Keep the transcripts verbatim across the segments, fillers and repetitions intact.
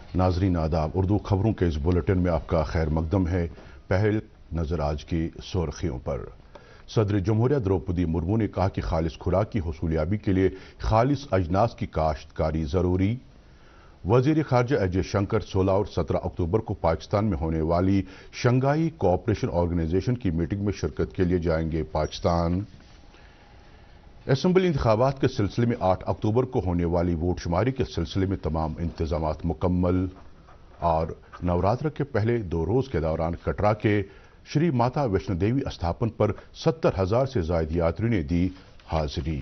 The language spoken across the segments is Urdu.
ناظرین آداب، اردو خبروں کے اس بلیٹن میں آپ کا خیر مقدم ہے۔ پہل نظر آج کی سرخیوں پر۔ صدر جمہوریہ دروپدی مرمو نے کہا کہ خالص خوراک کی حصولیابی کے لیے خالص اجناس کی کاشتکاری ضروری۔ وزیر خارجہ ایس جے شنکر سولہ اور سترہ اکتوبر کو پاکستان میں ہونے والی شنگھائی کوآپریشن آرگنائزیشن کی میٹنگ میں شرکت کے لیے جائیں گے پاکستان۔ اسمبلی انتخابات کے سلسلے میں آٹھ اکتوبر کو ہونے والی ووٹ شماری کے سلسلے میں تمام انتظامات مکمل۔ اور نوراتر کے پہلے دو روز کے دوران کٹرا کے شری ماتا ویشنو دیوی استھاپن پر ستر ہزار سے زائد یاتریوں نے دی حاضری۔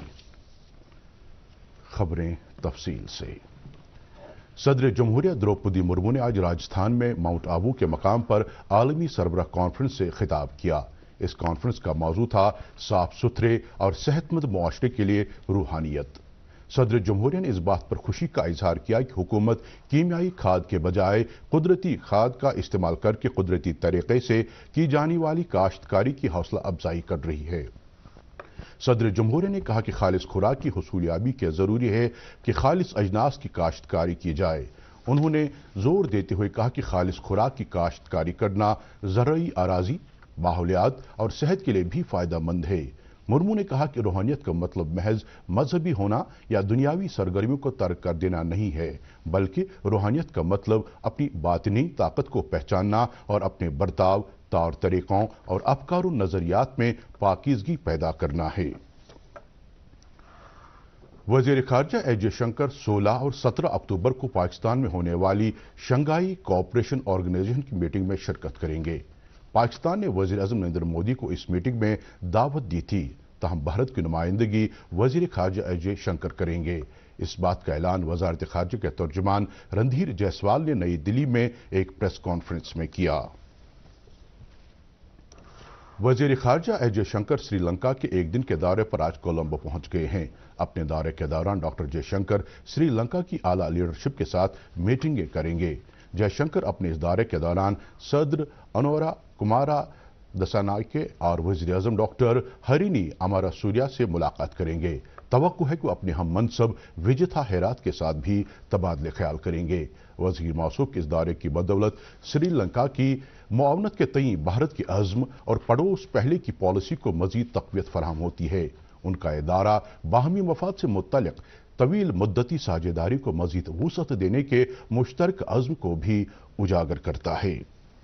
خبریں تفصیل سے۔ صدر جمہوریہ دروپدی مرمو نے آج راجستھان میں ماؤنٹ آبو کے مقام پر عالمی سربراہ کانفرنس سے خطاب کیا۔ اس کانفرنس کا موضوع تھا صاف ستھرے اور صحت مند معاشرے کے لیے روحانیت۔ صدر جمہوریہ نے اس بات پر خوشی کا اظہار کیا کہ حکومت کیمیائی کھاد کے بجائے قدرتی کھاد کا استعمال کر کے قدرتی طریقے سے کی جانے والی کاشتکاری کی حوصلہ افزائی کر رہی ہے۔ صدر جمہوریہ نے کہا کہ خالص خوراک کی حصولیابی کے ضروری ہے کہ خالص اجناس کی کاشتکاری کی جائے۔ انہوں نے زور دیتے ہوئے کہا کہ خالص خوراک کی کاشتکاری کرنا زرعی اراضی، ماحولیات اور صحت کے لیے بھی فائدہ مند ہے۔ مرمو نے کہا کہ روحانیت کا مطلب محض مذہبی ہونا یا دنیاوی سرگرمیوں کو ترک کر دینا نہیں ہے، بلکہ روحانیت کا مطلب اپنی باطنی طاقت کو پہچاننا اور اپنے برتاؤ، طور طریقوں اور افکار و نظریات میں پاکیزگی پیدا کرنا ہے۔ وزیر خارجہ ایس جے شنکر سولہ اور سترہ اکتوبر کو پاکستان میں ہونے والی شنگھائی کوآپریشن آرگنائزیشن کی میٹنگ میں شرکت کریں گے۔ پاکستان نے وزیر اعظم نریندر مودی کو اس میٹنگ میں دعوت دی تھی، تاہم بھارت کی نمائندگی وزیر خارجہ ایس جے شنکر کریں گے۔ اس بات کا اعلان وزارت خارجہ کے ترجمان رندھیر جیسوال نے نئی دلی میں ایک پریس کانفرنس میں کیا۔ وزیر خارجہ ایس جے شنکر سری لنکا کے ایک دن کے دورے پر آج کولمبو پہنچ گئے ہیں۔ اپنے دورے کے دوران ڈاکٹر جے شنکر سری لنکا کی اعلیٰ لیڈرشپ کے ساتھ میٹنگیں کریں گے۔ جے شنکر اپنے اس دورے کے دوران صدر انورا کمارا دسانائکے اور وزیر اعظم ڈاکٹر ہرینی امارا سوریا سے ملاقات کریں گے۔ توقع ہے کہ وہ اپنے ہم منصب وجیتا ہیرات کے ساتھ بھی تبادلہ خیال کریں گے۔ وزیر موصوف کے اس دورے کی بدولت سری لنکا کی معاونت کے تئیں بھارت کے عزم اور پڑوس پہلے کی پالیسی کو مزید تقویت فراہم ہوتی ہے۔ ان کا یہ دورہ باہمی مفاد سے متعلق طویل مدتی ساجھیداری کو مزید وسعت دینے کے مشترکہ عزم کو بھی اجاگر کرتا ہے۔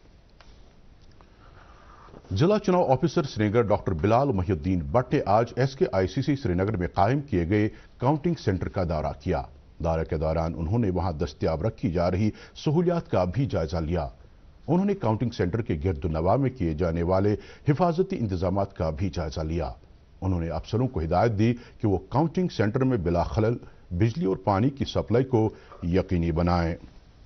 ضلع چناؤ officer Srinagar doctor Bilal Mohiuddin Bhat نے آج ایس کے آئی سی سی سری نگر میں قائم کیے گئے کاؤنٹنگ سینٹر کا دورہ کیا۔ دورے کے دوران انہوں نے وہاں دستیاب رکھی جا رہی سہولیات کا بھی جائزہ لیا۔ انہوں نے کاؤنٹنگ سینٹر کے گرد و نواح میں کیے جانے والے حفاظتی انتظامات کا بھی جائزہ لیا۔ انہوں نے افسروں کو ہدایت دی کہ وہ کاؤنٹنگ سینٹر میں بلا خلل بجلی اور پانی کی سپلائی کو یقینی بنائیں۔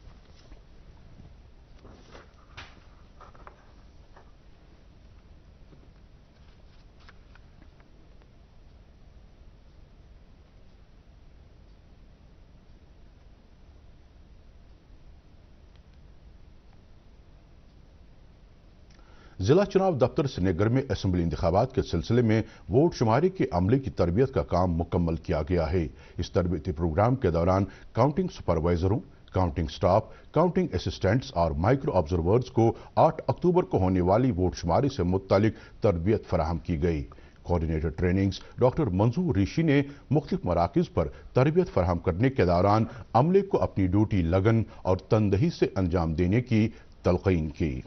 ضلع چناؤ دفتر سری نگر میں اسمبلی انتخابات کے سلسلے میں ووٹ شماری کے عملے کی تربیت کا کام مکمل کیا گیا ہے۔ اس تربیتی پروگرام کے دوران کاؤنٹنگ سپروائزروں، کاؤنٹنگ سٹاف، کاؤنٹنگ اسسٹنٹس اور مائکرو آبزرورز کو آٹھ اکتوبر کو ہونے والی ووٹ شماری سے متعلق تربیت فراہم کی گئی۔ Coordinator trainings doctor Manzoor Reshi نے مختلف مراکز پر تربیت فراہم کرنے کے دوران عملے کو اپنی ڈیوٹی لگن اور تندہی سے انجام دینے کی تلقین کی۔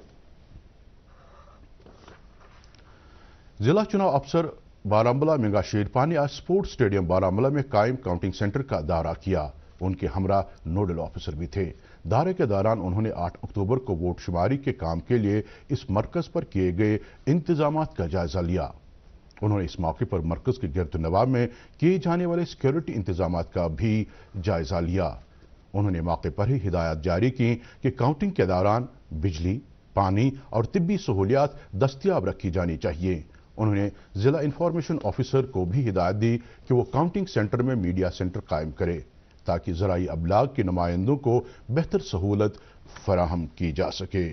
ضلع چناؤ افسر بارامولہ منگا شیرپا نے آج سپورٹس اسٹیڈیم بارامولہ میں قائم کاؤنٹنگ سینٹر کا دورہ کیا۔ ان کے ہمراہ نوڈل آفیسر بھی تھے۔ دورے کے دوران انہوں نے آٹھ اکتوبر کو ووٹ شماری کے کام کے لیے اس مرکز پر کیے گئے انتظامات کا جائزہ لیا۔ انہوں نے اس موقع پر مرکز کے گرد و نواح میں کیے جانے والے سیکیورٹی انتظامات کا بھی جائزہ لیا۔ انہوں نے موقع پر ہی ہدایات جاری کی کہ کاؤنٹنگ کے دوران بجلی، پانی اور طبی سہولیات دستیاب رکھی جانی چاہیے۔ انہوں نے ضلع انفارمیشن آفیسر کو بھی ہدایت دی کہ وہ کاؤنٹنگ سینٹر میں میڈیا سینٹر قائم کرے تاکہ ذرائع ابلاغ کے نمائندوں کو بہتر سہولت فراہم کی جا سکے۔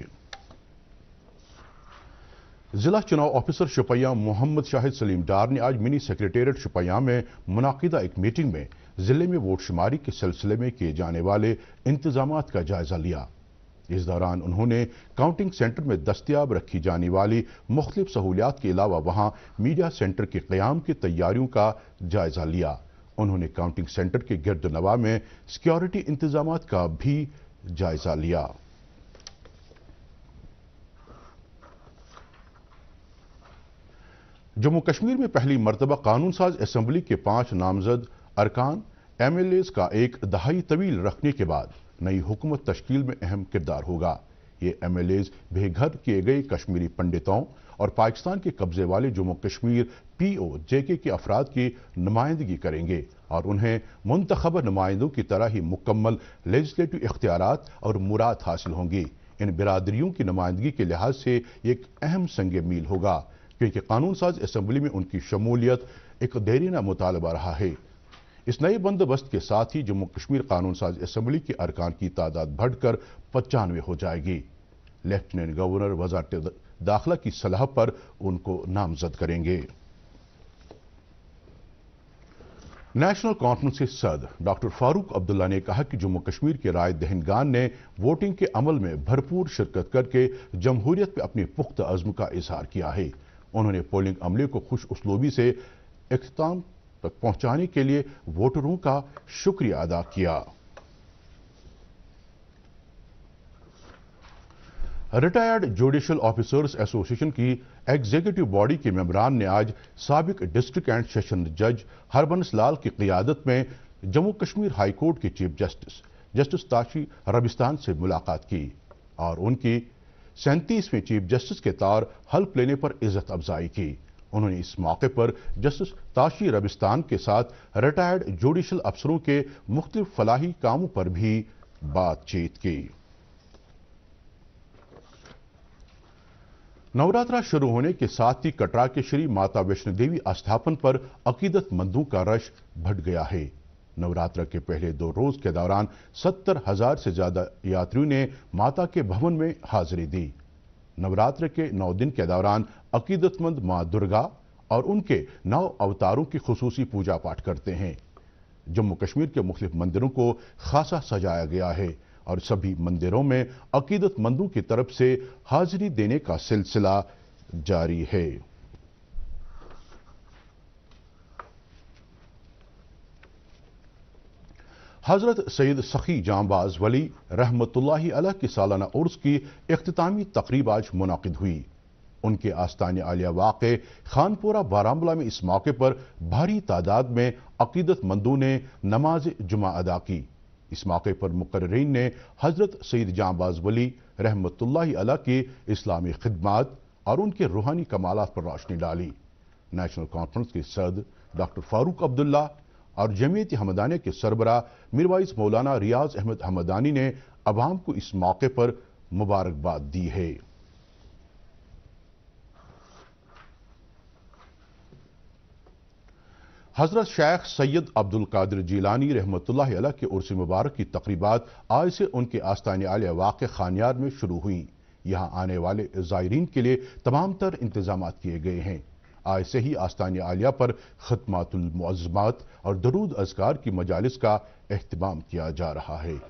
ضلع چناؤ آفیسر شوپیاں محمد شاہد سلیم ڈار نے آج منی سیکریٹریٹ شوپیاں میں منعقدہ ایک میٹنگ میں ضلع میں ووٹ شماری کے سلسلے میں کیے جانے والے انتظامات کا جائزہ لیا۔ اس دوران انہوں نے کاؤنٹنگ سینٹر میں دستیاب رکھی جانے والی مختلف سہولیات کے علاوہ وہاں میڈیا سینٹر کے قیام کی تیاریوں کا جائزہ لیا۔ انہوں نے کاؤنٹنگ سینٹر کے گرد و نواح میں سیکیورٹی انتظامات کا بھی جائزہ لیا۔ جموں کشمیر میں پہلی مرتبہ قانون ساز اسمبلی کے پانچ نامزد ارکان ایم ایل ایز کا ایک دہائی طویل رکھنے کے بعد نئی حکومت تشکیل میں اہم کردار ہوگا۔ یہ ایم ایل ایز بے گھر کیے گئے کشمیری پنڈتوں اور پاکستان کے قبضے والے جموں کشمیر پی او جے کے کے افراد کی نمائندگی کریں گے اور انہیں منتخبہ نمائندوں کی طرح ہی مکمل لیجسلیٹو اختیارات اور مراد حاصل ہوں گی۔ ان برادریوں کی نمائندگی کے لحاظ سے یہ ایک اہم سنگ میل ہوگا کیونکہ قانون ساز اسمبلی میں ان کی شمولیت ایک دیرینہ مطالبہ رہا ہے۔ اس نئے بندوبست کے ساتھ ہی جموں کشمیر قانون ساز اسمبلی کے ارکان کی تعداد بڑھ کر پچانوے ہو جائے گی۔ لیفٹیننٹ گورنر وزارت داخلہ کی صلاح پر ان کو نامزد کریں گے۔ نیشنل کانفرنس کے صدر ڈاکٹر فاروق عبداللہ نے کہا کہ جموں کشمیر کے رائے دہندگان نے ووٹنگ کے عمل میں بھرپور شرکت کر کے جمہوریت پہ اپنے پختہ عزم کا اظہار کیا ہے۔ انہوں نے پولنگ عملے کو خوش اسلوبی سے اختتام تک پہنچانے کے لیے ووٹروں کا شکریہ ادا کیا۔ ریٹائرڈ جوڈیشل آفیسرز ایسوسی ایشن کی ایگزیکٹو باڈی کے ممبران نے آج سابق ڈسٹرکٹ اینڈ سیشن جج ہربنس لال کی قیادت میں جموں کشمیر ہائی کورٹ کے chief justice justice Tashi Rabstan سے ملاقات کی اور ان کی سینتیسویں چیف جسٹس کے طور حلف لینے پر عزت افزائی کی۔ انہوں نے اس موقع پر جسٹس تاشی ربستان کے ساتھ ریٹائرڈ جوڈیشل افسروں کے مختلف فلاحی کاموں پر بھی بات چیت کی۔ نوراترا شروع ہونے کے ساتھ ہی کٹرا کے شری ماتا ویشنو دیوی استھاپن پر عقیدت مندوں کا رش بڑھ گیا ہے۔ نوراترا کے پہلے دو روز کے دوران ستر ہزار سے زیادہ یاتریوں نے ماتا کے بھون میں حاضری دی۔ نوراترا کے نو دن کے دوران عقیدت مند ماں درگا اور ان کے نو اوتاروں کی خصوصی پوجا پاٹ کرتے ہیں۔ جموں کشمیر کے مختلف مندروں کو خاصا سجایا گیا ہے اور سبھی مندروں میں عقیدت مندوں کی طرف سے حاضری دینے کا سلسلہ جاری ہے۔ حضرت سید سخی جانباز ولی رحمت اللہ علیہ کی سالانہ عرس کی اختتامی تقریب آج منعقد ہوئی۔ ان کے آستان عالیہ واقع خانپورہ بارہمولہ میں اس موقع پر بھاری تعداد میں عقیدت مندوں نے نماز جمعہ ادا کی۔ اس موقع پر مقررین نے حضرت سید جانباز ولی رحمت اللہ علیہ کی اسلامی خدمات اور ان کے روحانی کمالات پر روشنی ڈالی۔ نیشنل کانفرنس کے صدر ڈاکٹر فاروق عبداللہ اور جمعیت ہمدانیہ کے سربراہ میروائز مولانا ریاض احمد ہمدانی نے عوام کو اس موقع پر مبارکباد دی ہے۔ حضرت شیخ سید عبد القادر جیلانی رحمت اللہ علیہ کے عرس مبارک کی تقریبات آج سے ان کے آستان عالیہ واقع خانیار میں شروع ہوئیں۔ یہاں آنے والے زائرین کے لیے تمام تر انتظامات کیے گئے ہیں۔ آج سے ہی آستان عالیہ پر ختمات المعظمات اور درود اذکار کی مجالس کا اہتمام کیا جا رہا ہے۔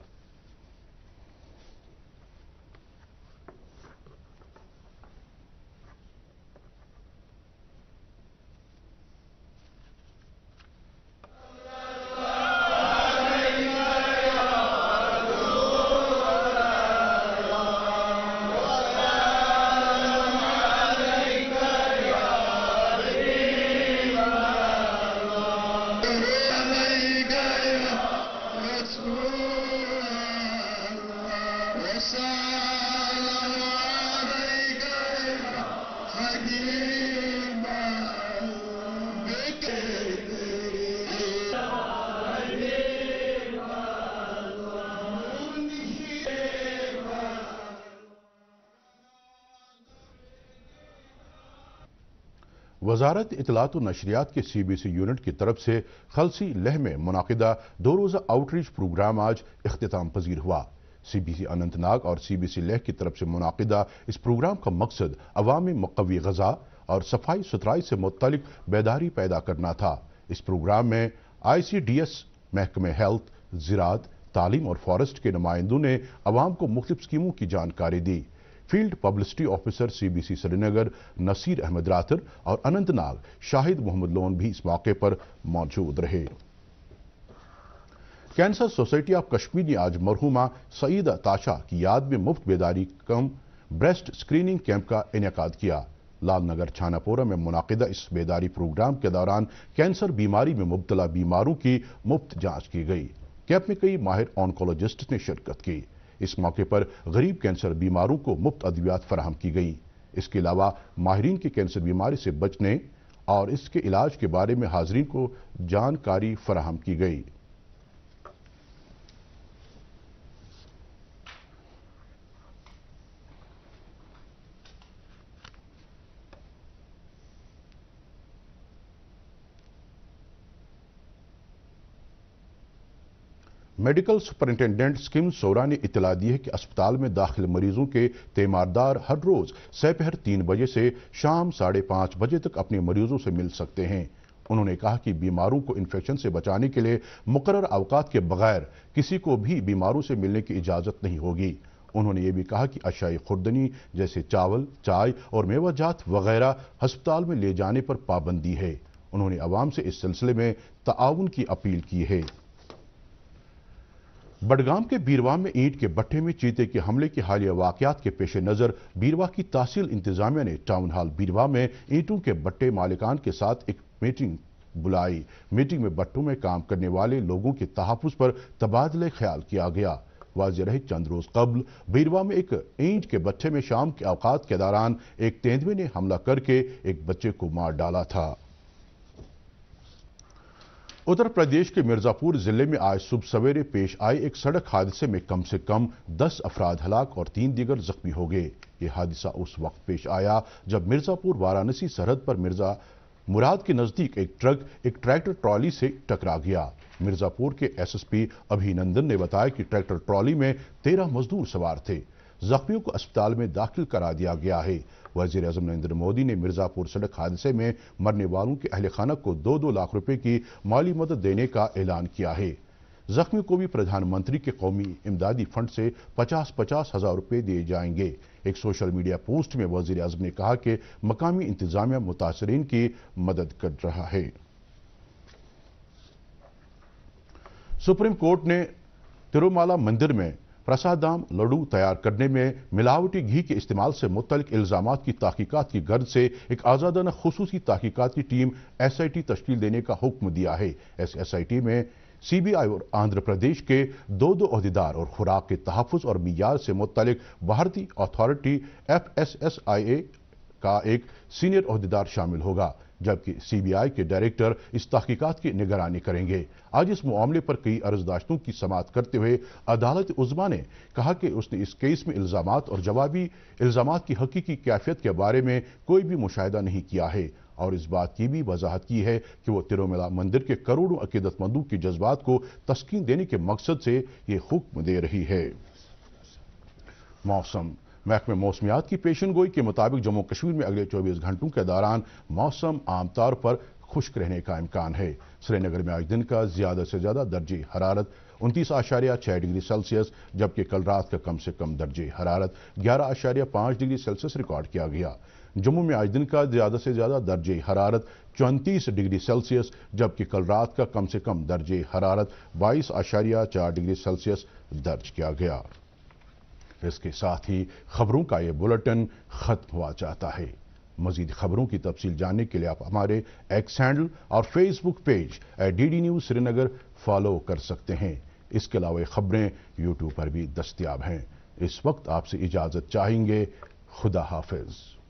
وزارت اطلاعات و نشریات کے سی بی سی یونٹ کی طرف سے خلسی لہ میں منعقدہ دو روزہ آؤٹ ریچ پروگرام آج اختتام پذیر ہوا۔ سی بی سی اننت ناگ اور سی بی سی لہ کی طرف سے منعقدہ اس پروگرام کا مقصد عوامی مقوی غذا اور صفائی ستھرائی سے متعلق بیداری پیدا کرنا تھا۔ اس پروگرام میں آئی سی ڈی ایس محکمہ ہیلتھ، زراعت، تعلیم اور فارسٹ کے نمائندوں نے عوام کو مختلف اسکیموں کی جانکاری دی۔ Field publicity officer C B C Srinagar Naseer Ahmad Rather اور اننت ناگ شاہد محمد لون بھی اس موقع پر موجود رہے۔ کینسر سوسائٹی آف کشمیر نے آج مرحومہ سعیدہ تاشا کی یاد میں مفت بیداری کم بریسٹ اسکریننگ کیمپ کا انعقاد کیا۔ لال نگر چھانہ پورہ میں منعقدہ اس بیداری پروگرام کے دوران کینسر بیماری میں مبتلا بیماروں کی مفت جانچ کی گئی۔ کیمپ میں کئی ماہر آنکولوجسٹ نے شرکت کی۔ اس موقع پر غریب کینسر بیماروں کو مفت ادویات فراہم کی گئی۔ اس کے علاوہ ماہرین کی کینسر بیماری سے بچنے اور اس کے علاج کے بارے میں حاضرین کو جانکاری فراہم کی گئی۔ میڈیکل سپرنٹینڈنٹ سکم سورا نے اطلاع دی ہے کہ اسپتال میں داخل مریضوں کے تیماردار ہر روز سپہر تین بجے سے شام ساڑھے پانچ بجے تک اپنے مریضوں سے مل سکتے ہیں۔ انہوں نے کہا کہ بیماروں کو انفیکشن سے بچانے کے لیے مقرر اوقات کے بغیر کسی کو بھی بیماروں سے ملنے کی اجازت نہیں ہوگی۔ انہوں نے یہ بھی کہا کہ اشیاء خوردنی جیسے چاول، چائے اور میوہ جات وغیرہ ہسپتال میں لے جانے پر پابندی ہے۔ انہوں نے عوام سے اس سلسلے میں تعاون کی اپیل کی ہے۔ بڈگام کے بیرواہ میں اینٹ کے بٹھے میں چیتے کے حملے کے حالیہ واقعات کے پیش نظر بیرواہ کی تحصیل انتظامیہ نے ٹاؤن ہال بیرواہ میں اینٹوں کے بٹھے مالکان کے ساتھ ایک میٹنگ بلائی۔ میٹنگ میں بٹھوں میں کام کرنے والے لوگوں کے تحفظ پر تبادلہ خیال کیا گیا۔ واضح رہے چند روز قبل بیرواہ میں ایک اینٹ کے بٹھے میں شام کے اوقات کے دوران ایک تیندوے نے حملہ کر کے ایک بچے کو مار ڈالا تھا۔ اتر پردیش کے مرزا پور ضلع میں آج صبح سویرے پیش آئے ایک سڑک حادثے میں کم سے کم دس افراد ہلاک اور تین دیگر زخمی ہو گئے۔ یہ حادثہ اس وقت پیش آیا جب مرزا پور وارانسی سرحد پر مرزا مراد کے نزدیک ایک ٹرک ایک ٹریکٹر ٹرالی سے ٹکرا گیا۔ مرزا پور کے ایس ایس پی ابھی نندن نے بتایا کہ ٹریکٹر ٹرالی میں تیرہ مزدور سوار تھے۔ زخمیوں کو اسپتال میں داخل کرا دیا گیا ہے۔ وزیر اعظم نریندر مودی نے مرزا پور سڑک حادثے میں مرنے والوں کے اہل خانہ کو دو دو لاکھ روپے کی مالی مدد دینے کا اعلان کیا ہے۔ زخمیوں کو بھی پردھان منتری کے قومی امدادی فنڈ سے پچاس پچاس ہزار روپے دیے جائیں گے۔ ایک سوشل میڈیا پوسٹ میں وزیر اعظم نے کہا کہ مقامی انتظامیہ متاثرین کی مدد کر رہا ہے۔ سپریم کورٹ نے ترومالا مندر میں پرسادام لڈو تیار کرنے میں ملاوٹی گھی کے استعمال سے متعلق الزامات کی تحقیقات کی غرض سے ایک آزادانہ خصوصی تحقیقاتی ٹیم ایس آئی ٹی تشکیل دینے کا حکم دیا ہے۔ اس ایس آئی ٹی میں سی بی آئی اور آندھرا پردیش کے دو دو عہدیدار اور خوراک کے تحفظ اور معیار سے متعلق بھارتی authority F S S A I کا ایک سینئر عہدیدار شامل ہوگا، جبکہ سی بی آئی کے ڈائریکٹر اس تحقیقات کی نگرانی کریں گے۔ آج اس معاملے پر کئی عرضداشتوں کی سماعت کرتے ہوئے عدالت عظمیٰ نے کہا کہ اس نے اس کیس میں الزامات اور جوابی الزامات کی حقیقی کیفیت کے بارے میں کوئی بھی مشاہدہ نہیں کیا ہے اور اس بات کی بھی وضاحت کی ہے کہ وہ ترومالا مندر کے کروڑوں عقیدت مندوں کے جذبات کو تسکین دینے کے مقصد سے یہ حکم دے رہی ہے۔ موسم محکمہ موسمیات کی پیشن گوئی کے مطابق جموں کشمیر میں اگلے چوبیس گھنٹوں کے دوران موسم عام طور پر خشک رہنے کا امکان ہے۔ سری نگر میں آج دن کا زیادہ سے زیادہ درجہ حرارت انتیس اشاریہ چھ ڈگری سیلسیس جبکہ کل رات کا کم سے کم درجہ حرارت گیارہ اشاریہ پانچ ڈگری سیلسیس ریکارڈ کیا گیا۔ جموں میں آج دن کا زیادہ سے زیادہ درجہ حرارت چونتیس ڈگری سیلسیس جبکہ کل رات کا کم سے کم درجہ حرارت بائیس اشاریہ چار ڈگری سیلسیس درج کیا گیا۔ اس کے ساتھ ہی خبروں کا یہ بلیٹن ختم ہوا جاتا ہے۔ مزید خبروں کی تفصیل جاننے کے لیے آپ ہمارے ایکس ہینڈل اور Facebook page D D news Srinagar follow کر سکتے ہیں۔ اس کے علاوہ خبریں یوٹیوب پر بھی دستیاب ہیں۔ اس وقت آپ سے اجازت چاہیں گے۔ خدا حافظ۔